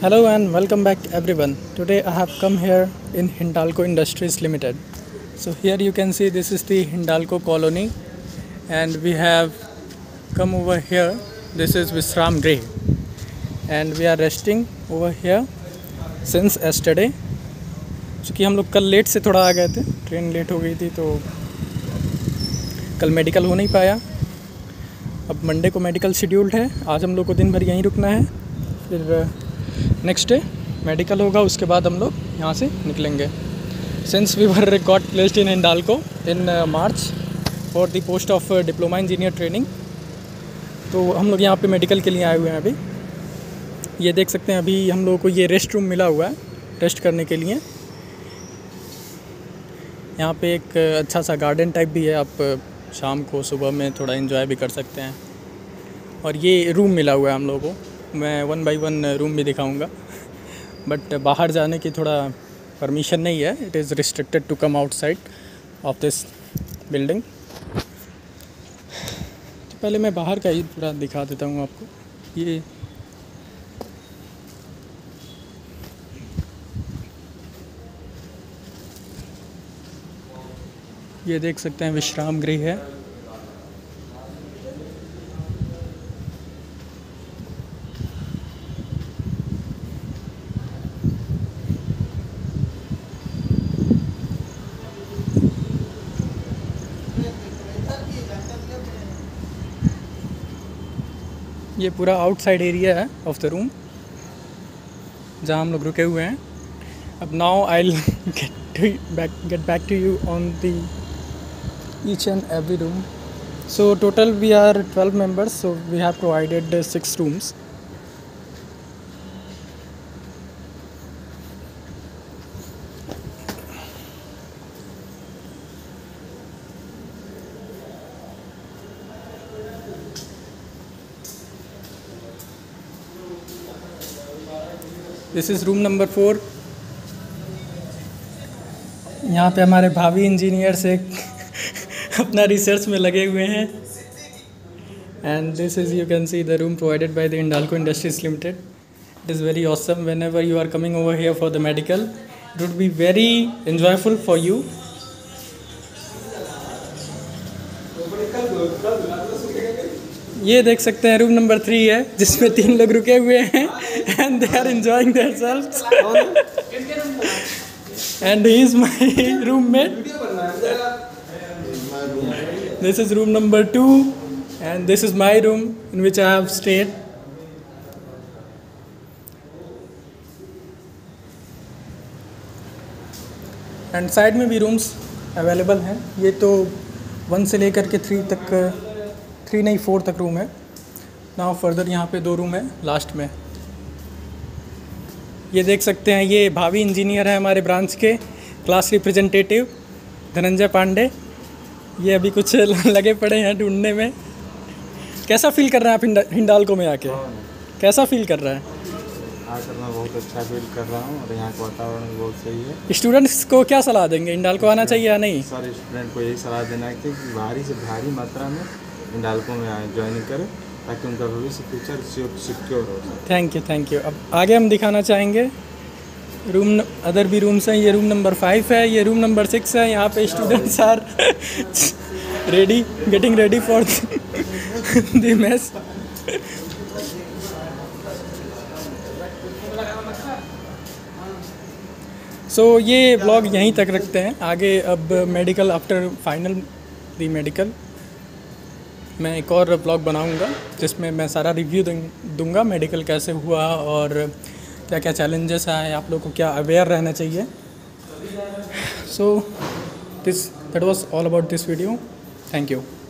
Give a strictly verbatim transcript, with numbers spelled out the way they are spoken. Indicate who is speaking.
Speaker 1: Hello and welcome back everyone. Today I have come here in Hindalco Industries Limited. So here you can see this is the Hindalco colony and we have come over here. This is Visram Grey and we are resting over here since yesterday. क्योंकि हम लोग कल late से थोड़ा आ गए थे, train late हो गई थी तो कल मेडिकल हो नहीं पाया. अब मंडे को मेडिकल शेड्यूल्ड है. आज हम लोग को दिन भर यहीं रुकना है, फिर नेक्स्ट डे मेडिकल होगा, उसके बाद हम लोग यहाँ से निकलेंगे. Since we were got placed in Hindalco in March for the post of diploma engineer training, तो हम लोग यहाँ पे मेडिकल के लिए आए हुए हैं. अभी ये देख सकते हैं, अभी हम लोगों को ये रेस्ट रूम मिला हुआ है रेस्ट करने के लिए. यहाँ पे एक अच्छा सा गार्डन टाइप भी है, आप शाम को सुबह में थोड़ा एंजॉय भी कर सकते हैं. और ये रूम मिला हुआ है हम लोगों को. मैं वन बाय वन रूम भी दिखाऊंगा, बट बाहर जाने की थोड़ा परमिशन नहीं है. It is restricted to come outside of this building. तो पहले मैं बाहर का ही पूरा दिखा देता हूँ आपको. ये ये देख सकते हैं विश्राम गृह है. ये पूरा आउटसाइड एरिया है ऑफ द रूम जहाँ हम लोग रुके हुए हैं. अब now I will get to back get back to you on the each and every room. So total we are twelve members, so we have provided uh, six rooms. This is room number four. यहाँ पे हमारे भावी engineers एक अपना research में लगे हुए हैं. And this is you can see the room provided by the Hindalco industries limited. It is very awesome. Whenever you are coming over here for the medical, it would be very enjoyful for you. ये देख सकते हैं room number three है, जिसमें तीन लोग रुके हुए हैं and they are enjoying their selves. And he is my roommate. This is room number two and this is my room in which I have stayed. And side में भी rooms available हैं. ये तो वन से लेकर के three तक, three नहीं फोर तक रूम है. नाउ फर्दर यहाँ पे दो रूम है लास्ट में. ये देख सकते हैं, ये भावी इंजीनियर है हमारे ब्रांच के, क्लास रिप्रेजेंटेटिव धनंजय पांडे. ये अभी कुछ लगे पड़े हैं ढूंढने में. कैसा फील कर रहे हैं आप हिंडाल्को में आके? कैसा फील कर रहा है?
Speaker 2: आकर मैं बहुत अच्छा फील कर रहा हूँ और यहाँ का वातावरण भी बहुत सही है.
Speaker 1: स्टूडेंट्स को क्या सलाह देंगे, हिंडाल्को आना चाहिए या नहीं?
Speaker 2: सर स्टूडेंट को यही सलाह देना है कि भारी से भारी मात्रा में हिंडाल्को में आए, ज्वाइनिंग करें, ताकि उनका भविष्य फ्यूचर सिक्योर हो.
Speaker 1: Thank you thank you. अब आगे हम दिखाना चाहेंगे रूम, अदर भी रूम्स हैं. ये रूम नंबर फाइव है, ये रूम नंबर सिक्स है. यहाँ पे students are ready, getting ready for the mess. So ये ब्लॉग यहीं तक रखते हैं. आगे अब medical, after final the medical, मैं एक और ब्लॉग बनाऊंगा जिसमें मैं सारा रिव्यू दूंगा मेडिकल कैसे हुआ और क्या क्या चैलेंजेस आए, आप लोगों को क्या अवेयर रहना चाहिए. So this that was all about this video. Thank you.